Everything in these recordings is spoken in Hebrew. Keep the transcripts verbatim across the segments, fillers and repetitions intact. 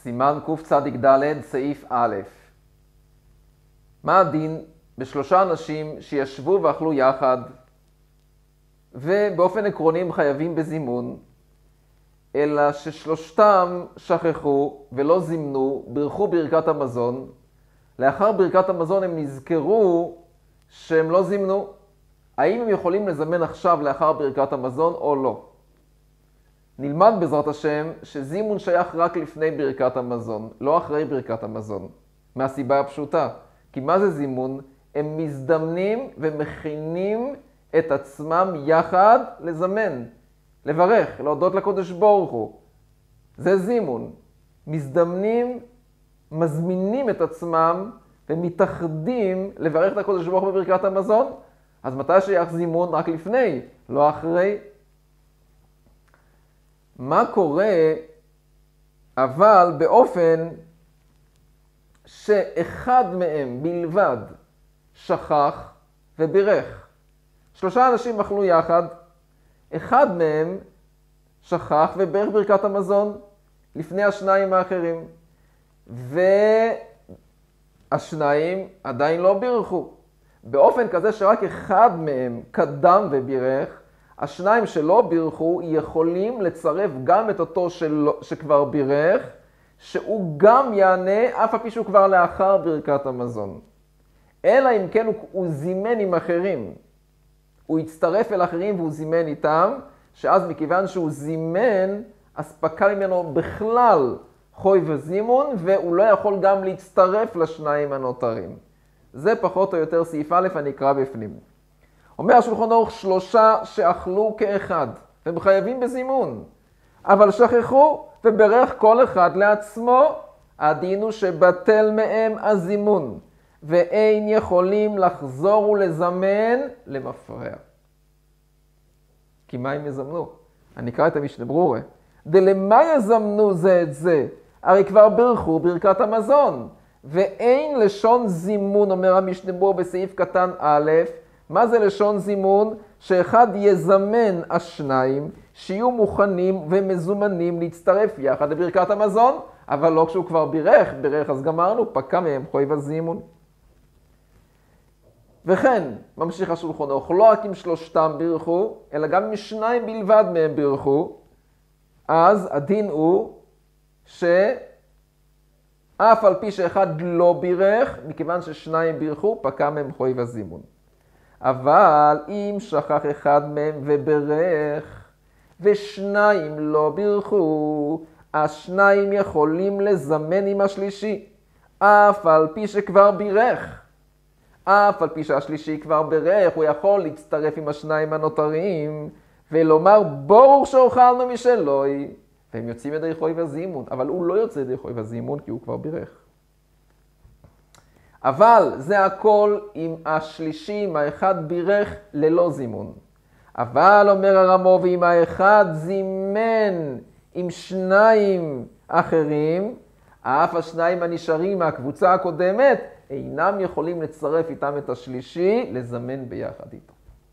סימן קצ"ד סעיף א'. מה הדין בשלושה אנשים שישבו ואכלו יחד ובאופן עקרוני הם חייבים בזימון, אלא ששלושתם שכחו ולא זימנו, בירכו ברכת המזון. לאחר ברכת המזון הם נזכרו שהם לא זימנו. האם הם יכולים לזמן עכשיו לאחר ברכת המזון או לא? נלמד בעזרת השם שזימון שייך רק לפני ברכת המזון, לא אחרי ברכת המזון. מהסיבה הפשוטה, כי מה זה זימון? הם מזדמנים ומכינים את עצמם יחד לזמן, לברך, להודות לקדוש ברוך הוא. זה זימון. מזדמנים, מזמינים את עצמם ומתאחדים לברך את הקדוש ברוך הוא בברכת המזון. אז מתי שייך זימון? רק לפני, לא אחרי. מה קורה אבל באופן שאחד מהם בלבד שכח ובירך? שלושה אנשים אכלו יחד, אחד מהם שכח ובירך ברכת המזון לפני השניים האחרים, והשניים עדיין לא בירכו. באופן כזה שרק אחד מהם קדם ובירך, השניים שלא בירכו יכולים לצרף גם את אותו שלא, שכבר בירך, שהוא גם יענה אף על פי שהוא כבר לאחר ברכת המזון. אלא אם כן הוא, הוא זימן עם אחרים. הוא הצטרף אל אחרים והוא זימן איתם, שאז מכיוון שהוא זימן, אז פקע ממנו בכלל חוי וזימון, והוא לא יכול גם להצטרף לשניים הנותרים. זה פחות או יותר סעיף א', אני אקרא בפנים. אומר השולחן ערוך, שלושה שאכלו כאחד, הם חייבים בזימון, אבל שכחו וברך כל אחד לעצמו, הדין הוא שבטל מהם הזימון, ואין יכולים לחזור ולזמן למפרע. כי מה הם יזמנו? אני אקרא את המשנה ברורה. דלמה יזמנו זה את זה? הרי כבר ברכו ברכת המזון, ואין לשון זימון, אומר המשנה ברורה בסעיף קטן א', מה זה לשון זימון? שאחד יזמן השניים שיהיו מוכנים ומזומנים להצטרף יחד לברכת המזון, אבל לא כשהוא כבר בירך, בירך אז גמרנו, פקע מהם חוי וזימון. וכן, ממשיך השולחן ערוך, לא רק אם שלושתם בירכו, אלא גם אם שניים בלבד מהם בירכו, אז הדין הוא שאף על פי שאחד לא בירך, מכיוון ששניים בירכו, פקע מהם חוי וזימון. אבל אם שכח אחד מהם וברך, ושניים לא בירכו, השניים יכולים לזמן עם השלישי, אף על פי שכבר בירך. אף על פי שהשלישי כבר בירך, הוא יכול להצטרף עם השניים הנותרים, ולומר ברוך שאוכלנו משלוי, והם יוצאים ידי חוי וזימון, אבל הוא לא יוצא ידי חוי וזימון כי הוא כבר בירך. אבל זה הכל עם השלישי, עם האחד בירך ללא זימון. אבל אומר הרמו, ואם האחד זימן עם שניים אחרים, אף השניים הנשארים מהקבוצה הקודמת, אינם יכולים לצרף איתם את השלישי, לזמן ביחד איתו.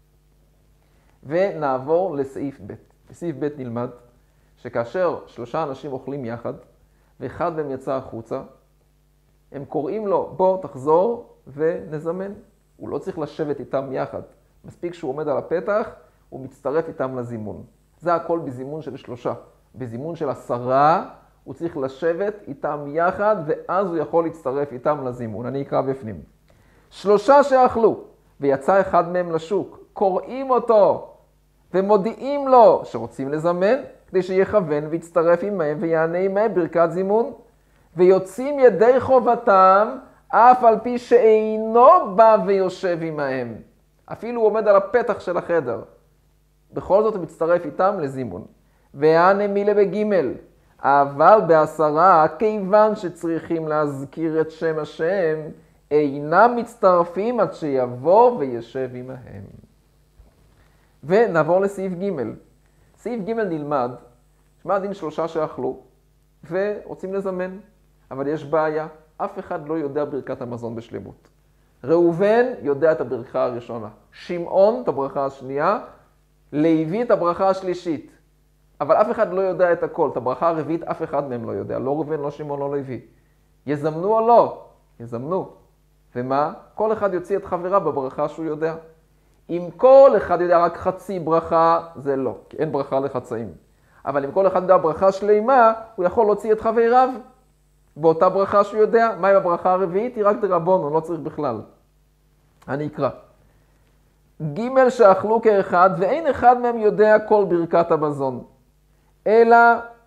ונעבור לסעיף ב'. בסעיף ב' נלמד שכאשר שלושה אנשים אוכלים יחד, ואחד מהם יצא החוצה, הם קוראים לו, בוא תחזור ונזמן. הוא לא צריך לשבת איתם יחד. מספיק שהוא עומד על הפתח, הוא מצטרף איתם לזימון. זה הכל בזימון של שלושה. בזימון של עשרה, הוא צריך לשבת איתם יחד, ואז הוא יכול להצטרף איתם לזימון. אני אקרא בפנים. שלושה שאכלו, ויצא אחד מהם לשוק, קוראים אותו, ומודיעים לו שרוצים לזמן, כדי שיכוון ויצטרף עמהם ויענה עמהם ברכת זימון. ויוצאים ידי חובתם, אף על פי שאינו בא ויושב עמהם. אפילו הוא עומד על הפתח של החדר. בכל זאת הוא מצטרף איתם לזימון. והנה מילה בגימל. אבל בעשרה, כיוון שצריכים להזכיר את שם השם, אינם מצטרפים עד שיבוא וישב עמהם. ונעבור לסעיף ג'. סעיף ג' נלמד, שמה הדין שלושה שאכלו, ורוצים לזמן. אבל יש בעיה, אף אחד לא יודע ברכת המזון בשלמות. ראובן יודע את הברכה הראשונה, שמעון את הברכה השנייה, לוי את הברכה השלישית. אבל אף אחד לא יודע את הכל. את הברכה הרביעית אף אחד מהם לא יודע. לא ראובן, לא שמעון, לא לוי. יזמנו או לא? יזמנו. ומה? כל אחד יוציא את חברה בברכה שהוא יודע. אם כל אחד יודע רק חצי ברכה, זה לא. כי אין ברכה לחצאים. אבל אם כל אחד יודע ברכה שלמה, הוא יכול להוציא את חבריו באותה ברכה שהוא יודע. מה עם הברכה הרביעית? היא רק דרבנן, לא צריך בכלל. אני אקרא. ג' שאכלו כאחד, ואין אחד מהם יודע כל ברכת המזון. אלא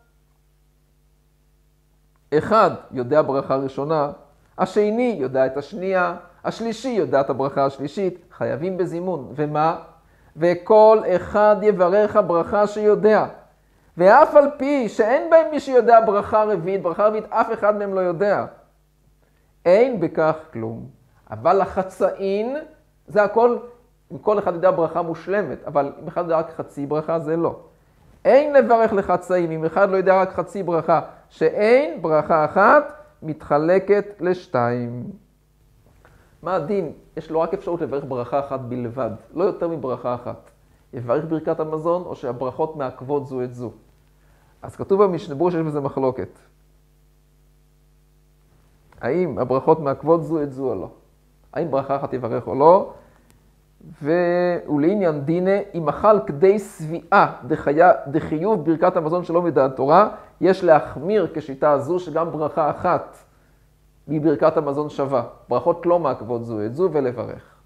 אחד יודע ברכה ראשונה, השני יודע את השנייה, השלישי יודע את הברכה השלישית, חייבים בזימון. ומה? וכל אחד יברך הברכה שיודע. ואף על פי שאין בהם מי שיודע ברכה רביעית, ברכה רביעית אף אחד מהם לא יודע. אין בכך כלום. אבל החצאין, זה הכל, אם כל אחד יודע ברכה מושלמת, אבל אם אחד יודע רק חצי ברכה, זה לא. אין לברך לחצאים, אם אחד לא יודע רק חצי ברכה, שאין ברכה אחת מתחלקת לשתיים. מה הדין? יש לו רק אפשרות לברך ברכה אחת בלבד, לא יותר מברכה אחת. יברך ברכת המזון או שהברכות מעכבות זו את זו. אז כתוב במשנה ברורה שיש בזה מחלוקת. האם הברכות מעכבות זו את זו או לא? האם ברכה אחת יברך או לא? ולעניין דינה, אם אכל כדי סביעה דחיוב ברכת המזון שלא מדעת תורה, יש להחמיר כשיטה הזו שגם ברכה אחת מברכת המזון שווה. ברכות לא מעכבות זו את זו ולברך.